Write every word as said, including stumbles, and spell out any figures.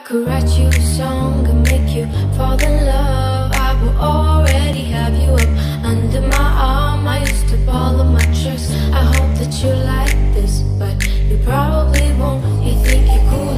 could write you a song and make you fall in love, I will already have you up under my arm. I used to ball of my tricks. I hope that you like this, but you probably won't. You think you're cool